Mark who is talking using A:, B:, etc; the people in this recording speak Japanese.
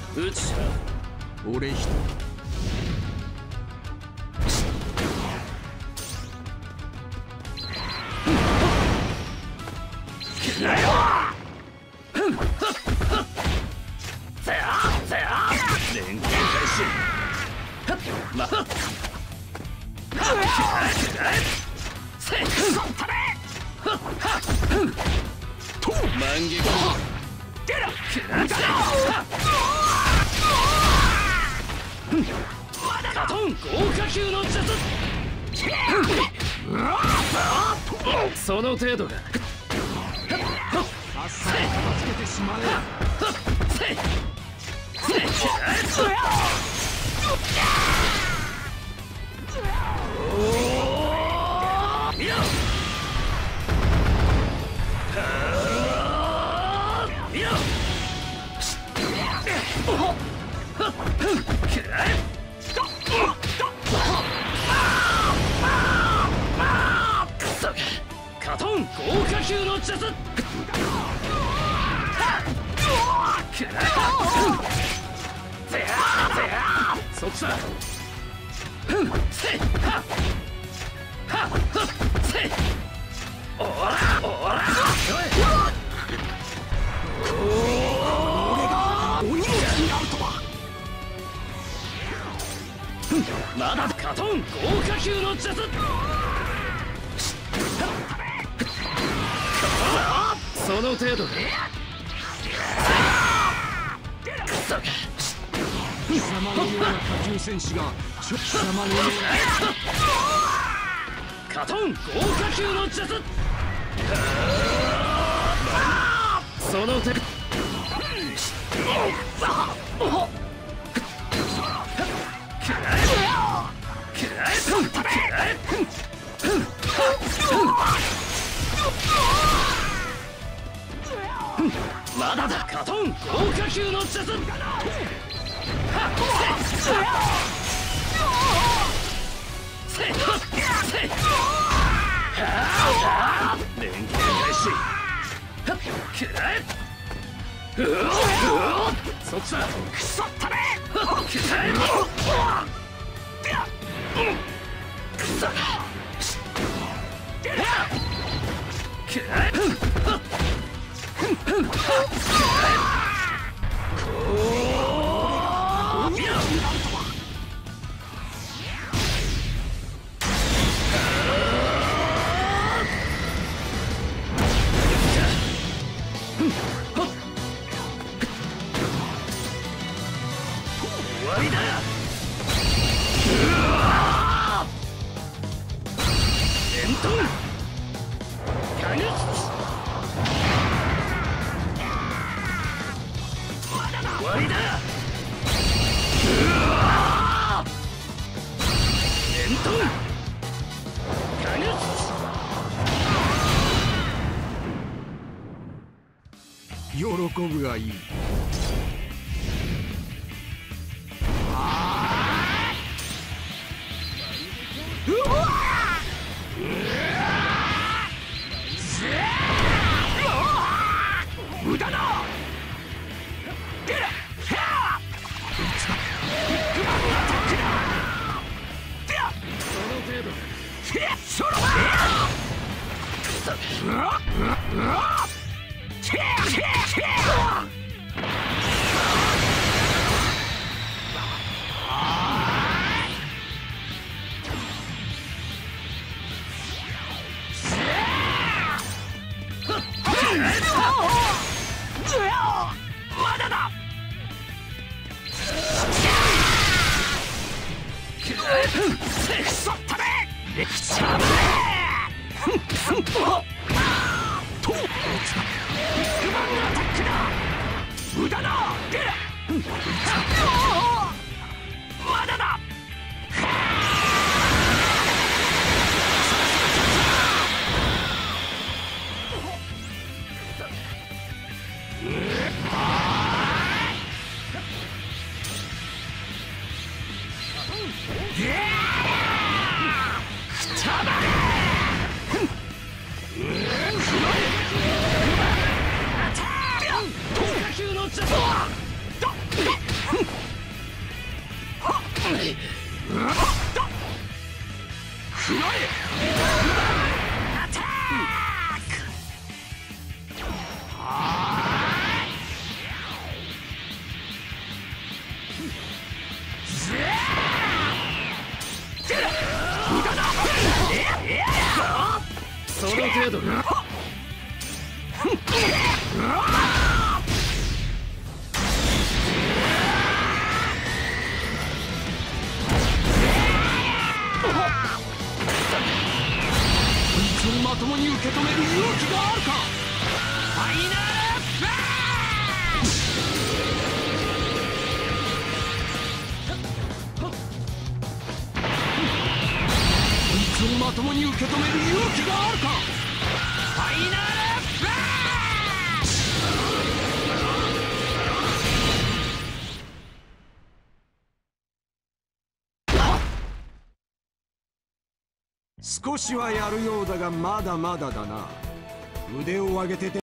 A: 撃ち
B: 俺一人。
A: 連携開始。まっ満撃カトン豪華級の術。その程度が
B: あっさり片付けてしまえ。
A: カトン豪華級の術。そっちだ。まだカトン豪華級の術。その程度か。
B: 貴様のような下級戦士が貴様のような
A: カトン豪華級の術。その手まだだ。カトン豪華級の術。連携開始。そっちだ。くそったれ。くそ終わりだ。レントンガヌ終わりだ。レントンガヌ
B: 喜ぶがいい。
A: 無駄だ。まだだ。くそったれ。できちゃうね。とビッグバンアタックだ。無駄だ。まだだ。 食らえアタック
C: その程度か。
B: まともに受け止める勇気があるか。
A: ファイナルフ
B: こいつをまともに受け止める勇気があるか。
A: ァイナルフラッ
B: 少しはやるようだがまだまだだな。腕を上げてて